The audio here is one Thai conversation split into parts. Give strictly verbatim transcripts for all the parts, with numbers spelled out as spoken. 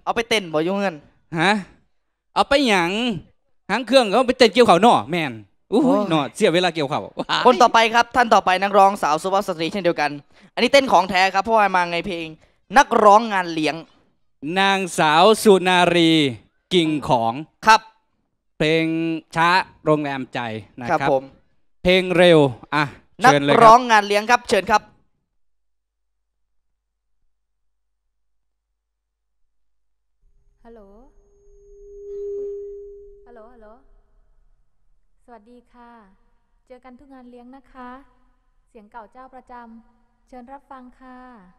เอาไปเต้นบ่ยุ่งเงินฮะเอาไปหยังหางเครื่องเขาไปเต้นเกี่ยวเขาหน่อแมนอู้หน่อเสียเวลาเกี่ยวเขาคนต่อไปครับท่านต่อไปนักร้องสาวสุภาพสตรีเช่นเดียวกันอันนี้เต้นของแท้ครับเพราะว่ามาไงเพลงนักร้องงานเลี้ยงนางสาวสุนารีกิ่งของครับเพลงช้าโรงแรมใจนะครับผมเพลงเร็วอ่ะนักร้องงานเลี้ยงครับเชิญครับฮัลโหลฮัลโหลฮัลโหลสวัสดีค่ะเจอกันทุกงานเลี้ยงนะคะเสียงเก่าเจ้าประจำเชิญรับฟังค่ะ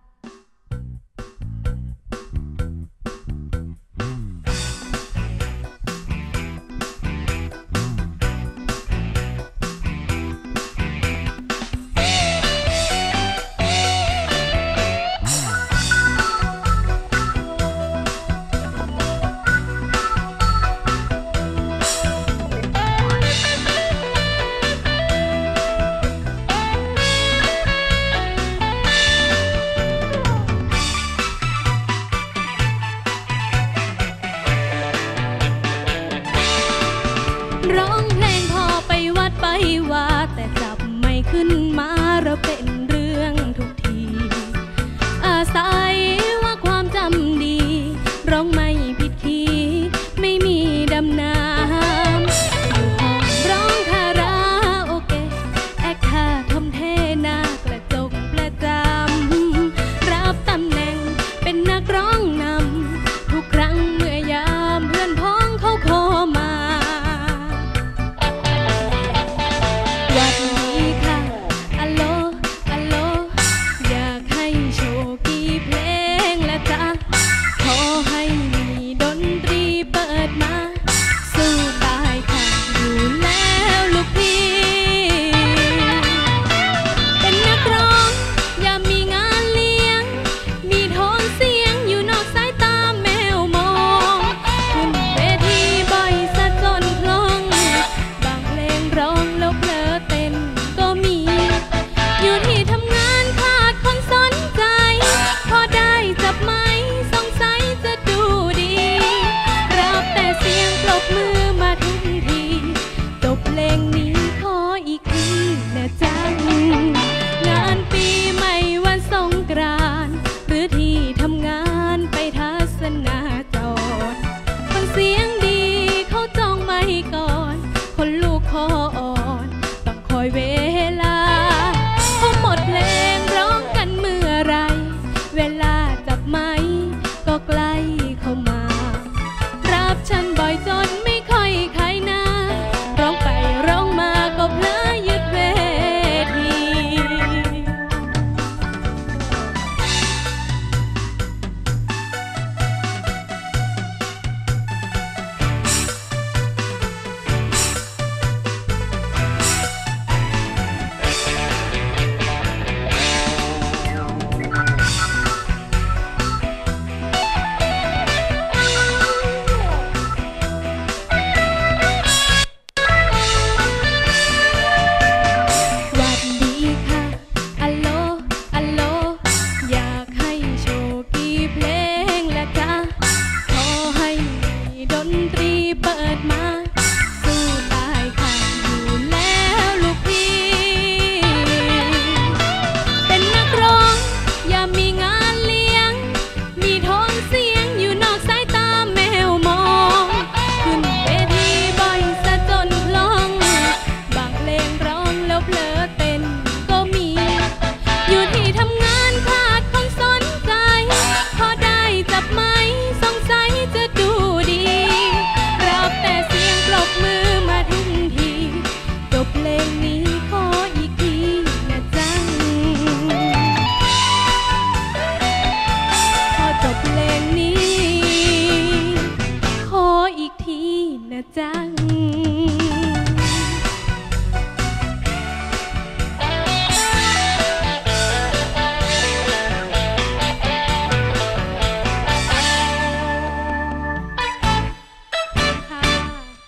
ร้องเพลงพอไปวัดไปว่าแต่จับไม่ขึ้นมาเราเป็นเรื่องทุกทีอาศัยว่าความจำดีร้องไม่ผิดคีย์ไม่มีดำน้ำอยู่ห้องร้องคาราโอเกะแอคท่าทำเทหน้ากระจกประจำรับตำแหน่งเป็นนักร้องนำทุกครั้งเมื่อยามเพื่อนพ้องเขาขอมา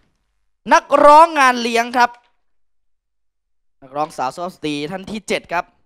นักร้องงานเลี้ยงครับนักร้องสาวสุภาพสตรีท่านที่เจ็ดครับ